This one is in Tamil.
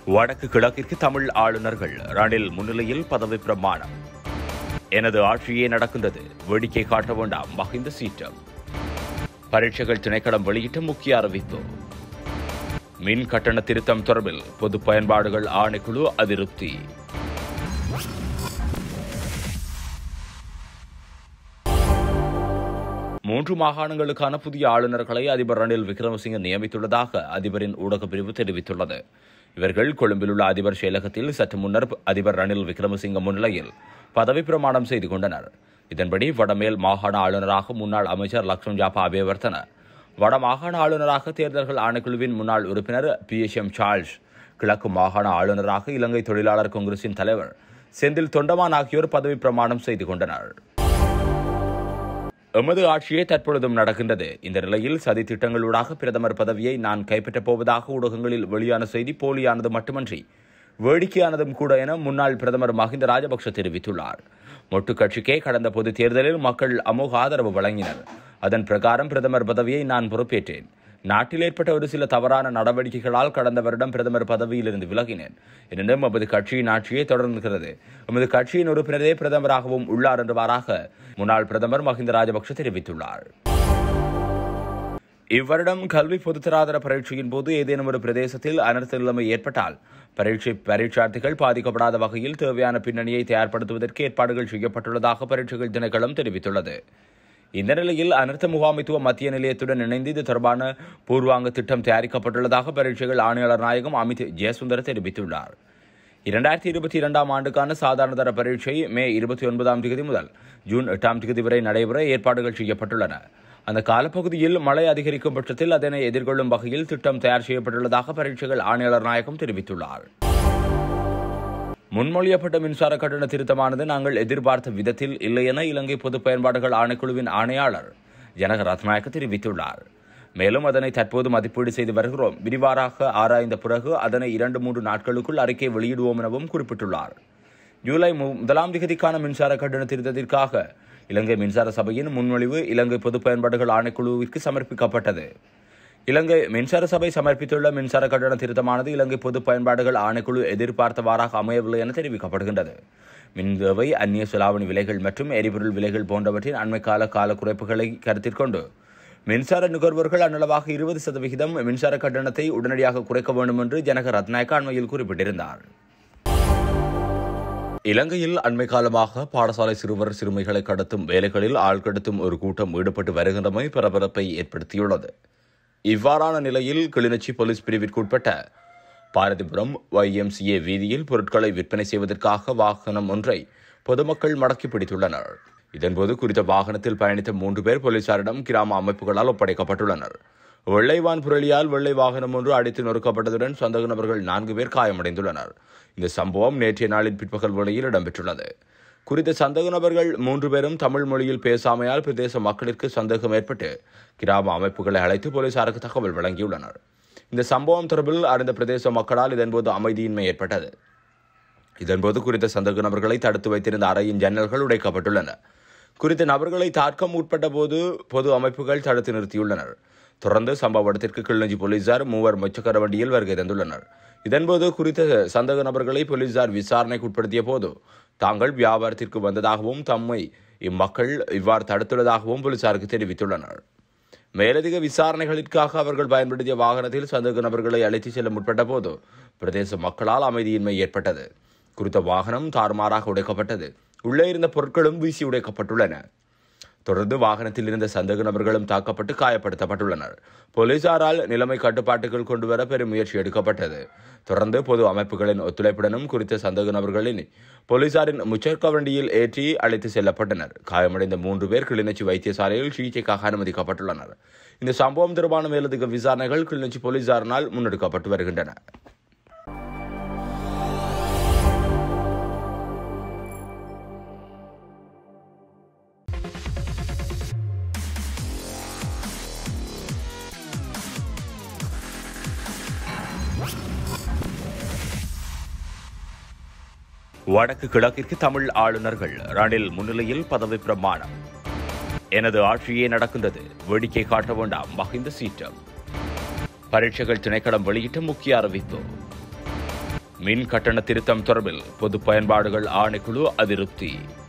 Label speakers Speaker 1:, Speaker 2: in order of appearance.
Speaker 1: வடக்கு கிழக்கிற்கு தமிழ் ஆளுநர்கள் ரணில் முன்னிலையில் பதவி பிரமாணம். எனது ஆட்சியே நடக்கின்றது, வேடிக்கை காட்ட வேண்டாம் மஹிந்த சீற்றம். பரீட்சைகள் திணைக்களம் வெளியிட்ட முக்கிய அறிவிப்பு. மின் கட்டண திருத்தம் தொடர்பில் பொது பயன்பாடுகள் ஆணைக்குழு அதிருப்தி. மூன்று மாகாணங்களுக்கான புதிய ஆளுநர்களை அதிபர் ரணில் விக்ரமசிங்க நியமித்துள்ளதாக அதிபரின் ஊடகப் பிரிவு தெரிவித்துள்ளது. இவர்கள் கொழும்பில் உள்ள அதிபர் செயலகத்தில் சற்று முன்னர் அதிபர் ரணில் விக்ரமசிங்க முன்னிலையில் பதவி பிரமாணம் செய்து கொண்டனர். இதன்படி வடமேல் மாகாண ஆளுநராக முன்னாள் அமைச்சர் லக்ஷ்மண் ஜாபா அபேவர்த்தன, வட மாகாண ஆளுநராக தேர்தல்கள் ஆணைக்குழுவின் முன்னாள் உறுப்பினர் PHM சார்ல்ஸ், கிழக்கு மாகாண ஆளுநராக இலங்கை தொழிலாளர் காங்கிரசின் தலைவர் செந்தில் தொண்டமான் ஆகியோர் பதவி பிரமாணம் செய்து கொண்டனர். எமது ஆட்சியே தற்பொழுதும் நடக்கின்றது. இந்த நிலையில் சதி திட்டங்களூடாக பிரதமர் பதவியை நான் கைப்பற்றப் போவதாக ஊடகங்களில் வெளியான செய்தி போலியானது மட்டுமன்றி வேடிக்கையானதும் கூட என முன்னாள் பிரதமர் மஹிந்த ராஜபக்ஷ தெரிவித்துள்ளார். மொட்டு கட்சிக்கே கடந்த பொது தேர்தலில் மக்கள் அமோக ஆதரவு வழங்கினர். அதன் பிரகாரம் பிரதமர் பதவியை நான் பொறுப்பேற்றேன். நாட்டில் ஏற்பட்ட ஒரு சில தவறான நடவடிக்கைகளால் கடந்த வருடம் பிரதமர் பதவியிலிருந்து விலகினேன். எனினும் எமது கட்சியின் ஆட்சியே தொடர்கிறது. எமது கட்சியின் உறுப்பினரே பிரதமராகவும் உள்ளார் என்றவாறாக முன்னாள் பிரதமர் மஹிந்த ராஜபக்ஷ தெரிவித்துள்ளார். இவ்வருடம் கல்வி பொதுத்தராதர பரீட்சையின் போது ஏதேனும் ஒரு பிரதேசத்தில் அனர்த்த நிலைமை ஏற்பட்டால் பரீட்சார்த்திகள் பாதிக்கப்படாத வகையில் தேவையான பின்னணியை தயார்படுத்துவதற்கு ஏற்பாடுகள் செய்யப்பட்டுள்ளதாக பரீட்சைகள் திணைக்களம் தெரிவித்துள்ளது. இந்த நிலையில் அனர்த்த முகாமைத்துவ மத்திய நிலையத்துடன் இணைந்து இது தொடர்பான பூர்வாங்க திட்டம் தயாரிக்கப்பட்டுள்ளதாக பரீட்சைகள் ஆணையாளர் நாயகம் அமித் ஜெயசுந்தர் தெரிவித்துள்ளார். 2022 ஆண்டுக்கான சாதாரண தர பரீட்சை மே 29 முதல் ஜூன் 8 வரை நடைபெற ஏற்பாடுகள் செய்யப்பட்டுள்ளன. அந்த காலப்பகுதியில் மழை அதிகரிக்கும் பட்சத்தில் அதனை எதிர்கொள்ளும் வகையில் திட்டம் தயார் செய்யப்பட்டுள்ளதாக பரீட்சைகள் ஆணையாளர் நாயகம் தெரிவித்துள்ளார். முன்மொழியப்பட்ட மின்சார கட்டண திருத்தமானது நாங்கள் எதிர்பார்த்த விதத்தில் இல்லை என இலங்கை பொது பயன்பாடுகள் ஆணைக்குழுவின் ஆணையாளர் ஜனக ரத்நாயக்க தெரிவித்துள்ளார். மேலும் அதனை தற்போது மதிப்பீடு செய்து வருகிறோம். விரிவாக ஆராய்ந்த பிறகு அதனை 2-3 நாட்களுக்குள் அறிக்கை வெளியிடுவோம் எனவும் குறிப்பிட்டுள்ளார். ஜூலை 1 மின்சார கட்டண திருத்தத்திற்காக இலங்கை மின்சார சபையின் முன்மொழிவு இலங்கை பொது பயன்பாடுகள் ஆணைக்குழுவிற்கு சமர்ப்பிக்கப்பட்டது. இலங்கை மின்சார சபை சமர்ப்பித்துள்ள மின்சார கட்டண திருத்தமானது இலங்கை பொது பயன்பாடுகள் ஆணைக்குழு எதிர்பார்த்தவாறாக அமையவில்லை என தெரிவிக்கப்படுகின்றது. மின்தேவை, அந்நிய செலாவணி விலைகள் மற்றும் எரிபொருள் விலைகள் போன்றவற்றின் அண்மைக்கால கால குறைப்புகளை கருத்தில் கொண்டு மின்சார நுகர்வோர்கள் அந்நளவாக 20% மின்சார கட்டணத்தை உடனடியாக குறைக்க வேண்டும் என்று ஜனக ரத்நாயக்க அண்மையில் குறிப்பிட்டிருந்தார். இலங்கையில் அண்மை காலமாக பாடசாலை சிறுவர் சிறுமிகளை கடத்தும் வேலைகளில் ஆள்கடத்தும் ஒரு கூட்டம் ஈடுபட்டு வருகின்றமை பரபரப்பை ஏற்படுத்தியுள்ளது. இவ்வாறான நிலையில் கிளிநொச்சி போலீஸ் பிரிவிற்குட்பட்ட பாரதிபுரம் YMCA வீதியில் பொருட்களை விற்பனை செய்வதற்காக வாகனம் ஒன்றை பொதுமக்கள் மடக்கி பிடித்துள்ளனர். இதன்போது குறித்த வாகனத்தில் பயணித்த 3 பேர் போலீசாரிடம் கிராம அமைப்புகளால் ஒப்படைக்கப்பட்டுள்ளனர். வெள்ளைவான் புரளியால் வெள்ளை வாகனம் ஒன்று அடித்து நொறுக்கப்பட்டதுடன் சந்தேக நபர்கள் 4 பேர் காயமடைந்துள்ளனர். இந்த சம்பவம் நேற்றைய நாளின் பிற்பகல் வேளையில் இடம்பெற்றுள்ளது. குறித்த சந்தேக நபர்கள் 3 பேரும் தமிழ் மொழியில் பேசாமையால் பிரதேச மக்களுக்கு சந்தேகம் ஏற்பட்டு கிராம அமைப்புகளை அழைத்து போலீசாருக்கு தகவல் வழங்கியுள்ளனர். இந்த சம்பவம் தொடர்பில் அறிந்த பிரதேச மக்களால் இதன்போது அமைதியின்மை ஏற்பட்டது. இதன்போது குறித்த சந்தேக நபர்களை தடுத்து வைத்திருந்த அறையின் ஜன்னல்கள் உடைக்கப்பட்டுள்ளன. குறித்த நபர்களை தாக்க முற்பட்ட போது பொது அமைப்புகள் தடுத்து நிறுத்தியுள்ளனர். தொடர்ந்து சம்பவ இடத்திற்கு கிளிநொச்சி போலீசார் 3 முச்சக்கர வண்டியில் வருகை தந்துள்ளனர். இதன்போது குறித்த சந்தேக நபர்களை போலீசார் விசாரணைக்கு உட்படுத்திய போது தாங்கள் வியாபாரத்திற்கு வந்ததாகவும் தம்மை இம்மக்கள் இவ்வாறு தடுத்துள்ளதாகவும் போலீசாருக்கு தெரிவித்துள்ளனர். மேலதிக விசாரணைகளுக்காக அவர்கள் பயன்படுத்திய வாகனத்தில் சந்தேக நபர்களை அழைத்துச் செல்ல முற்பட்ட போது பிரதேச மக்களால் அமைதியின்மை ஏற்பட்டது. குறித்த வாகனம் தாறுமாறாக உடைக்கப்பட்டது. உள்ளே இருந்த பொருட்களும் வீசி உடைக்கப்பட்டுள்ளன. தொடர்ந்து வாகனத்தில் இருந்த சந்தேக நபர்களும் தாக்கப்பட்டு காயப்படுத்தப்பட்டுள்ளனர். போலீசாரால் நிலைமை கட்டுப்பாட்டுக்குள் கொண்டுவர பெரும் முயற்சி எடுக்கப்பட்டது. தொடர்ந்து பொது அமைப்புகளின் ஒத்துழைப்புடனும் குறித்த சந்தேக நபர்களின் போலீசாரின் முச்சக்கர வண்டியில் ஏற்றி அழைத்து செல்லப்பட்டனர். காயமடைந்த 3 பேர் கிளிநொச்சி வைத்தியசாலையில் சிகிச்சைக்காக அனுமதிக்கப்பட்டுள்ளனர். இந்த சம்பவம் தொடர்பான மேலதிக விசாரணைகள் கிளிநொச்சி போலீசாரினால் முன்னெடுக்கப்பட்டு வருகின்றன. வடக்கு கிழக்கிற்கு தமிழ் ஆளுநர்கள் ரணில் முன்னிலையில் பதவி பிரமாணம். எனது ஆட்சியே நடக்கின்றது, வேடிக்கை காட்ட வேண்டாம் மஹிந்த சீற்றம். பரீட்சைகள் திணைக்களம் வெளியிட்ட முக்கிய அறிவிப்பு. மின் கட்டண திருத்தம் தொடர்பில் பொது பயன்பாடுகள் ஆணைக்குழு அதிருப்தி.